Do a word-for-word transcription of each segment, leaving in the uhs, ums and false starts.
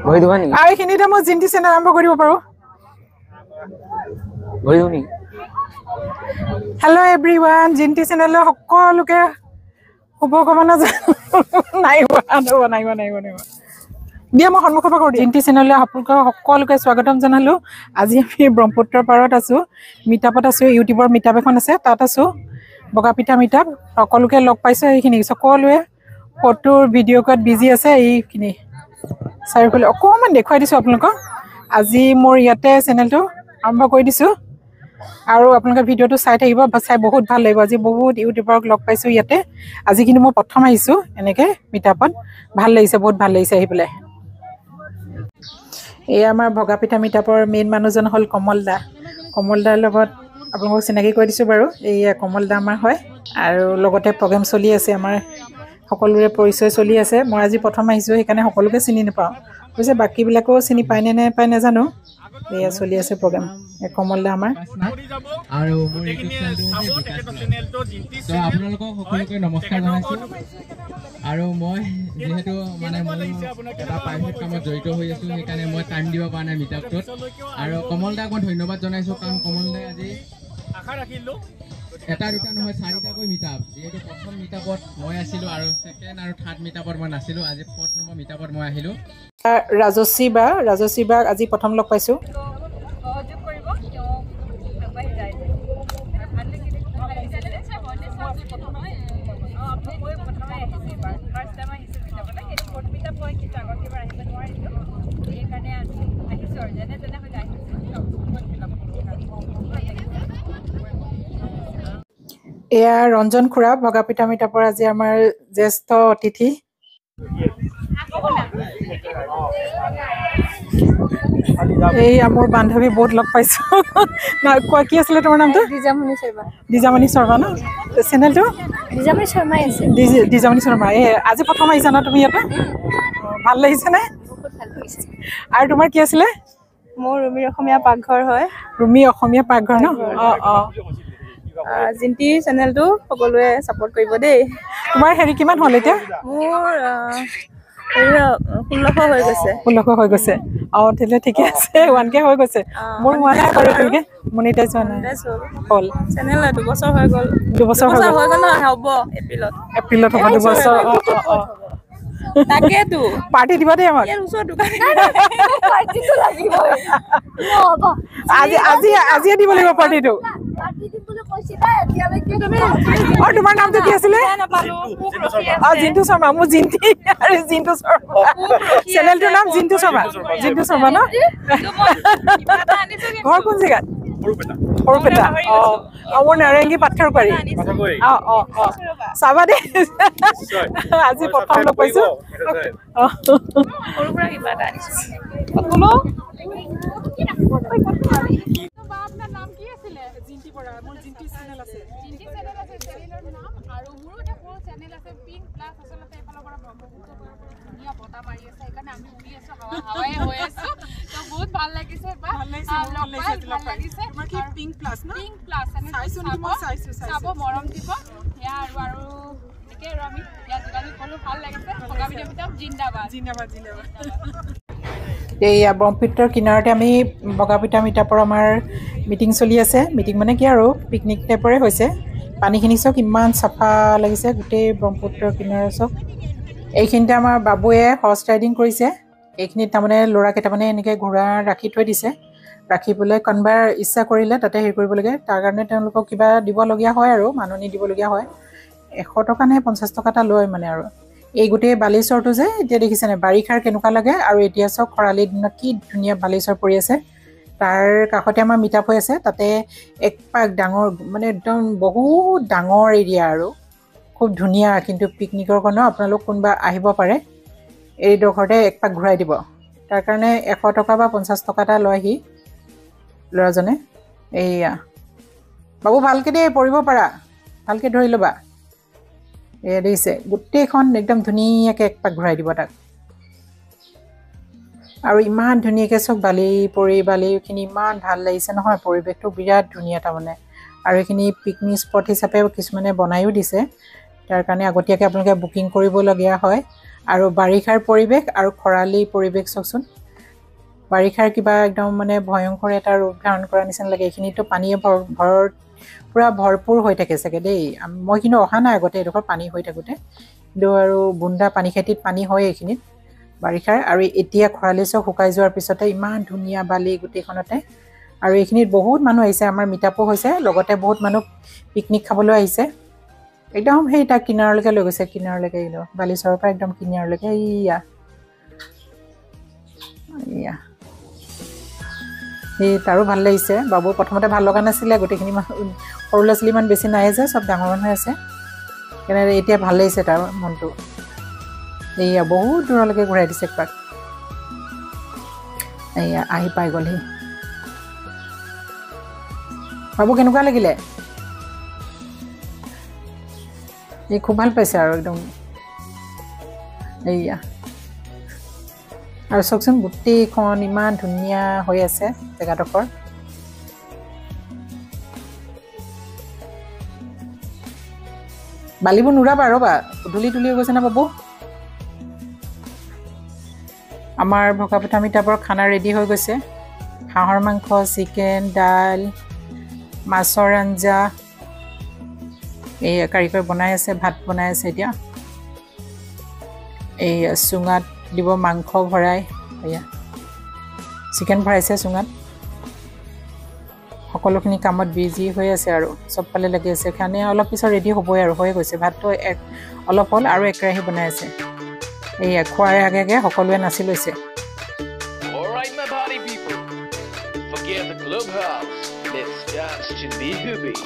ভৰি দিবা নেকি আৰু এইখিনিতে মই জিন্তি চেনেল আৰম্ভ কৰিব পাৰো ভৰি দিও নেকি হেল্ল' এভৰিৱান জিন্তি চেনেলৰ সকলোকে শুভকামনা নাই হোৱা নাই হোৱা নাই হোৱা দিয়া মই সন্মুখৰ পৰা কৰোঁ জিন্তি চেনেললৈ আপোনালোকক সকলোকে স্বাগতম জনালোঁ আজি আমি ব্ৰহ্মপুত্ৰৰ পাৰত আছোঁ মিটাপত আছোঁ ইউটিউবৰ মিটাপ এখন আছে তাত আছোঁ বগাপিঠা মিটাপ সকলোকে লগ পাইছোঁ এইখিনি সকলোৱে ফটোৰ ভিডিঅ' কত বিজি আছে এইখিনি চাৰিওফালে অকণমান দেখুৱাই দিছোঁ আপোনালোকক আজি মোৰ ইয়াতে চেনেলটো আৰম্ভ কৰি দিছোঁ আৰু আপোনালোকে ভিডিঅ'টো চাই থাকিব চাই বহুত ভাল লাগিব আজি বহুত ইউটিউবাৰক লগ পাইছোঁ ইয়াতে আজি কিন্তু মই প্ৰথম আহিছোঁ এনেকৈ মিটাপত ভাল লাগিছে বহুত ভাল লাগিছে আহি পেলাই এই আমাৰ বগাপিঠা মিটাপৰ মেইন মানুহজন হ'ল কমল দা কমল দাৰ লগত আপোনালোকক চিনাকি কৰি দিছোঁ বাৰু এইয়া কমল দা আমাৰ হয় আৰু লগতে প্ৰগ্ৰেম চলি আছে আমাৰ সকলোৰে পৰিচয় চলি আছে মই আজি প্ৰথম আহিছোঁ সেইকাৰণে সকলোকে চিনি নাপাওঁ কৈছে বাকীবিলাকেও চিনি পায় নে নাপায় নাজানো এয়া চলি আছে প্ৰগ্ৰেম কমল দা আমাৰ আৰু মোৰ ইউটিউব চেনেলটো তো আপোনালোকক সকলোকে নমস্কাৰ জনাইছোঁ আৰু মই যেহেতু মানে মই এটা প্ৰাইভেট কামত জড়িত হৈ আছোঁ সেইকাৰণে মই টাইম দিব পৰা নাই মিটাপটোত আৰু কমল দাক মই ধন্যবাদ জনাইছোঁ কাৰণ কমল দাই আজি আশা ৰাখিলোঁ এটা দুটা নহয় চাৰিটাকৈ মিটাপ যিহেতু প্ৰথম মিটাপত মই আছিলোঁ আৰু ছেকেণ্ড আৰু থাৰ্ড মিটাপত মই নাছিলোঁ আজি ফৰ্থ নম্বৰ মিটাপত মই আহিলোঁ ৰাজশ্ৰী বা ৰাজশ্ৰী বাক আজি প্ৰথম লগ পাইছোঁ এয়া ৰঞ্জন খুৰা বগাপিঠা মিটাপৰ আজি আমাৰ জ্যেষ্ঠ অতিথি এই মোৰ বান্ধৱী বহুত লগ পাইছোঁ কোৱা কি আছিলে তোমাৰ নামটো দিজামণি শৰ্মা দিজামণি শৰ্মা ন চেনেলটো দিজামণি শৰ্মাই আছে দিজামণি শৰ্মা এই আজি প্ৰথম আহিছা ন তুমি ইয়াতে ভাল লাগিছেনে বহুত ভাল লাগিছে আৰু তোমাৰ কি আছিলে মোৰ ৰুমিৰ অসমীয়া পাকঘৰ হয় ৰুমি অসমীয়া পাকঘৰ ন অঁ অঁ জিন্তি চেনেলটো সকলোৱে ছাপোৰ্ট কৰিব দেই তোমাৰ হেৰি কিমান হ'ল এতিয়া মোৰ ষোল্লশ হৈ গৈছে ষোল্লশ হৈ গৈছে অঁ তেতিয়াহ'লে ঠিকে আছে ওৱান কে হৈ গৈছে মোৰ হোৱা নাই বাৰু এতিয়ালৈকে মনিটাইজ হোৱা নাই হ'ল চেনেল দুবছৰ হৈ গ'ল দুবছৰ হৈ গ'ল নহয় হ'ব এপ্ৰিলত এপ্ৰিলত হ'ব দুবছৰ অঁ অঁ অঁ তাকেতো পাৰ্টি দিবা দেই আমাক আজি আজি আজিয়ে দিব লাগিব পাৰ্টিটো আৰু তোমাৰ নামটো কি আছিলে অঁ জিন্তু শৰ্মা মোৰ জিন্তি আৰু জিন্তু শৰ্মা চেনেলটোৰ নাম জিন্তু শৰ্মা জিন্তু শৰ্মা ন ঘৰ কোন জেগাত সৰুপেটা অঁ অঁ মোৰ নাৰেংগী পাথৰবাৰী অঁ অঁ অঁ চাবা দেই আজি প্ৰথম লগ পাইছোঁ অঁ সৰু পৰা কিবা এটা আনিছোঁ নাম কি আছিলে জিন্তি পৰা মোৰ জিন্তি চেনেল আছে জিন্তি চেনেল আছে চেনেলৰ নাম আৰু মোৰো এটা সৰু চেনেল আছে পিংক প্লাছ আচলতে এফালৰ পৰা ব্ৰহ্মপুত্ৰৰ পৰা ধুনীয়া বতাহ মাৰি আছে সেইকাৰণে আমি উৰি আছোঁ হাৱা হাৱাই হৈ আছোঁ তো বহুত ভাল লাগিছে ভাল লাগিছে তোমাৰ কি পিংক প্লাছ ন পিংক প্লাছ চাইছোঁ মই চাইছোঁ চাব মৰম দিব সেয়া আৰু আৰু এনেকৈ আৰু আমি ইয়াত যোগাযোগ কৰোঁ ভাল লাগিছে বগাপিঠা মিটাপ জিন্দাবাদ জিন্দাবাদ জিন্দাবাদ এইয়া ব্ৰহ্মপুত্ৰৰ কিনাৰতে আমি বগাপিঠা মিটাপৰ আমাৰ মিটিং চলি আছে মিটিং মানে কি আৰু পিকনিক টাইপৰে হৈছে পানীখিনি চাওক ইমান চাফা লাগিছে গোটেই ব্ৰহ্মপুত্ৰৰ কিনাৰ চাওক এইখিনিতে আমাৰ বাবুৱে হৰ্চ ৰাইডিং কৰিছে এইখিনিত তাৰমানে ল'ৰা কেইটামানে এনেকৈ ঘোঁৰা ৰাখি থৈ দিছে ৰাখিবলৈ কোনোবাৰ ইচ্ছা কৰিলে তাতে হেৰি কৰিব লাগে তাৰ কাৰণে তেওঁলোকক কিবা দিবলগীয়া হয় আৰু মাননি দিবলগীয়া হয় এশ টকা নে পঞ্চাছ টকা এটা লয় মানে আৰু এই গোটেই বালিচৰটো যে এতিয়া দেখিছেনে বাৰিষাৰ কেনেকুৱা লাগে আৰু এতিয়া চাওক খৰালি দিনত কি ধুনীয়া বালিচৰ পৰি আছে তাৰ কাষতে আমাৰ মিটাপ হৈ আছে তাতে এক পাক ডাঙৰ মানে একদম বহুত ডাঙৰ এৰিয়া আৰু খুব ধুনীয়া কিন্তু পিকনিকৰ কাৰণেও আপোনালোক কোনোবা আহিব পাৰে এইডোখৰতে এক পাক ঘূৰাই দিব তাৰ কাৰণে এশ টকা বা পঞ্চাছ টকা এটা লয়হি ল'ৰাজনে এইয়া বাবু ভালকৈ দেই পৰিব পাৰা ভালকৈ ধৰি ল'বা এয়া দেখিছে গোটেইখন একদম ধুনীয়াকৈ এক পাক ঘূৰাই দিব তাক আৰু ইমান ধুনীয়াকৈ চব বালি পৰি বালিখিনি ইমান ভাল লাগিছে নহয় পৰিৱেশটো বিৰাট ধুনীয়া তাৰমানে আৰু এইখিনি পিকনিক স্পট হিচাপে কিছুমানে বনায়ো দিছে তাৰ কাৰণে আগতীয়াকৈ আপোনালোকে বুকিং কৰিবলগীয়া হয় আৰু বাৰিষাৰ পৰিৱেশ আৰু খৰালি পৰিৱেশ চাওকচোন বাৰিষাৰ কিবা একদম মানে ভয়ংকৰ এটা ৰূপ ধাৰণ কৰা নিচিনা লাগে এইখিনিতো পানীয়ে ভৰ পুৰা ভৰপূৰ হৈ থাকে চাগে দেই মই কিন্তু অহা নাই আগতে এডোখৰ পানী হৈ থাকোঁতে কিন্তু আৰু বুন্দা পানী খেতিত পানী হয় এইখিনিত বাৰিষাৰ আৰু এতিয়া খৰালি চব শুকাই যোৱাৰ পিছতে ইমান ধুনীয়া বালি গোটেইখনতে আৰু এইখিনিত বহুত মানুহ আহিছে আমাৰ মিটাপো হৈছে লগতে বহুত মানুহ পিকনিক খাবলৈ আহিছে একদম সেই তাৰ কিনাৰলৈকে লৈ গৈছে কিনাৰলৈকে একদম বালিচৰৰ পৰা একদম কিনাৰলৈকে ইয়া ইয়া এই তাৰো ভাল লাগিছে বাবু প্ৰথমতে ভাল লগা নাছিলে গোটেইখিনি সৰু ল'ৰা ছোৱালী ইমান বেছি নাই যে চব ডাঙৰ মানুহ আছে কেনেদৰে এতিয়া ভাল লাগিছে তাৰ মনটো এইয়া বহুত দূৰলৈকে ঘূৰাই দিছে একপাক এইয়া আহি পাই গ'লহি বাবু কেনেকুৱা লাগিলে এই খুব ভাল পাইছে আৰু একদম এইয়া আৰু চাওকচোন গোটেইখন ইমান ধুনীয়া হৈ আছে জেগাডোখৰ বালিবোৰ নুৰাবা ৰ'বা ধূলি তুলি হৈ গৈছে না বাবু আমাৰ ভকাপথা মিটাপৰ খানা ৰেডি হৈ গৈছে হাঁহৰ মাংস চিকেন দাইল মাছৰ আঞ্জা এই কাৰিকৰ বনাই আছে ভাত বনাই আছে এতিয়া এই চুঙাত দিব মাংস ভৰাই এয়া চিকেন ভৰাইছে চুঙাত সকলোখিনি কামত বিজি হৈ আছে আৰু চবফালে লাগি আছে খানে অলপ পিছত ৰেডি হ'বই আৰু হৈ গৈছে ভাতটো এক অলপ হ'ল আৰু এক কেৰাহী বনাই আছে এই খোৱাৰ আগে আগে সকলোৱে নাচি লৈছে Alright my party people, forget the clubhouse, let's dance to the hoobies.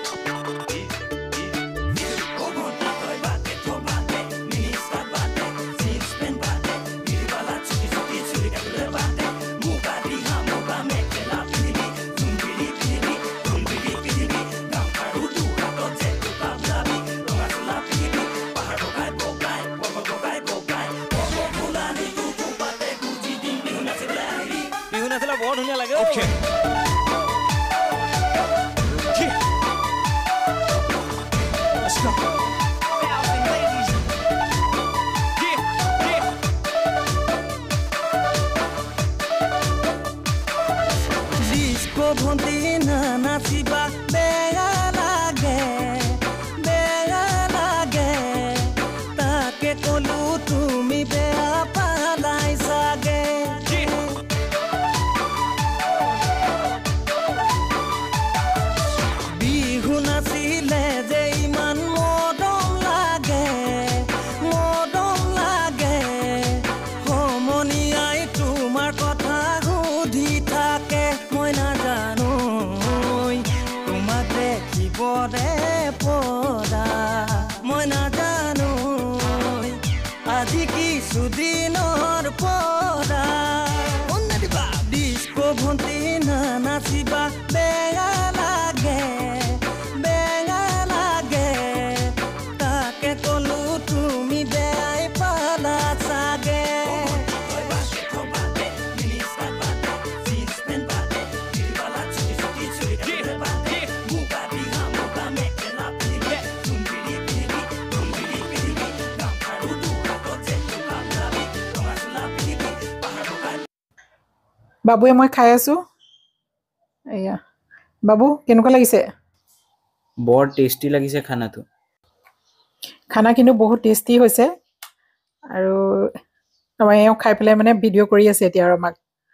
Okay. Let's go. Thousand ladies. Yeah, yeah. Disco bondina nachiba bega lage, bega lage. Take kolu tumi bea palai sage. Sudinor poda onnadi ba disco bondina nachiba bega lage bega lage take kolu tumi beai pala sage বাবুয়ে মই খাই আছো এয়া বাবু কেনেকুৱা লাগিছে বৰ tasty লাগিছে খানাটো খানা কিন্তু বহুত টেস্টি হৈছে আৰু মই এও খাই পেলাই মানে ভিডিঅ' কৰি আছে এতিয়া আৰু আমাক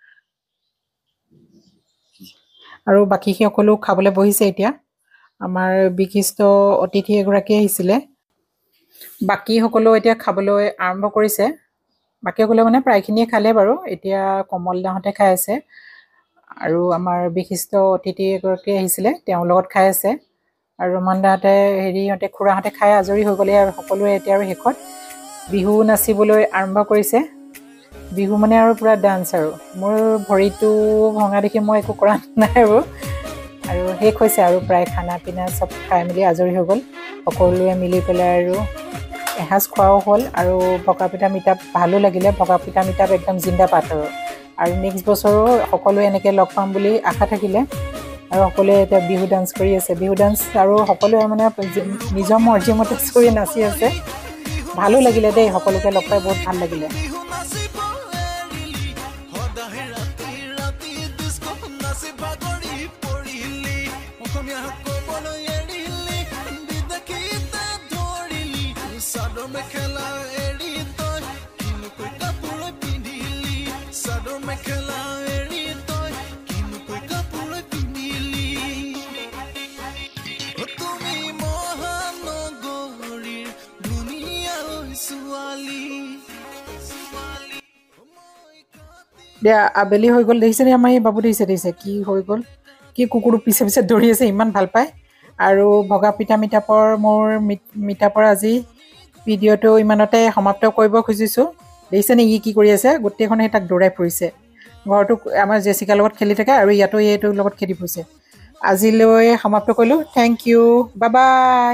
আৰু বাকী সকলো খাবলৈ বহিছে এতিয়া আমাৰ বিশিষ্ট অতিথি এগৰাকী আহিছিলে বাকী সকলো এতিয়া খাবলৈ আৰম্ভ কৰিছে বাকী সকলো মানে প্ৰায়খিনিয়ে খালে বাৰু এতিয়া কমল দাহতে খাই আছে আৰু আমাৰ বিশিষ্ট অতিথি এগৰাকী আহিছিলে তেওঁৰ লগত খাই আছে আৰু ৰমান দাহতে হেৰিহঁতে খুৰাহঁতে খাই আজৰি হৈ গ'লে আৰু সকলোৱে এতিয়া আৰু শেষত বিহু নাচিবলৈ আৰম্ভ কৰিছে বিহু মানে আৰু পুৰা ডান্স আৰু মোৰ ভৰিটো ভঙা দেখি মই একো কৰা নাই আৰু আৰু শেষ হৈছে আৰু প্ৰায় খানা পিনা চব খাই মেলি আজৰি হৈ গ'ল সকলোৱে মিলি পেলাই আৰু এসাঁজ খোৱাও হ'ল আৰু ভকাপিঠা মিটাপ ভালো লাগিলে ভকাপিঠা মিটাপ একদম জিন্দাবাদ আৰু আৰু নেক্সট বছৰো সকলোৱে এনেকৈ লগ পাম বুলি আশা থাকিলে আৰু সকলোৱে এতিয়া বিহু ডান্স কৰি আছে বিহু ডান্স আৰু সকলোৱে মানে নিজৰ মৰ্জিমতে কৰি নাচি আছে ভালো লাগিলে দেই সকলোকে লগ পাই বহুত ভাল লাগিলে দিয়া আবেলি হৈ গ'ল দেখিছে নে আমাৰ এই বাবু দেখিছে দেখিছে কি হৈ গ'ল কি কুকুৰ পিছে পিছে দৌৰি আছে ইমান ভাল পায় আৰু ভগাপিঠা মিটাপৰ মোৰ মিটাপৰ আজি ভিডিঅ'টো ইমানতে সমাপ্ত কৰিব খুজিছোঁ দেখিছে নে ই কি কৰি আছে গোটেইখনে তাক দৌৰাই ফুৰিছে ঘৰটো আমাৰ জেচিকাৰ লগত খেলি থাকে আৰু ইয়াতো এইটোৰ লগত খেলি ফুৰিছে আজিলৈ সমাপ্ত কৰিলোঁ থেংক ইউ বাই বাই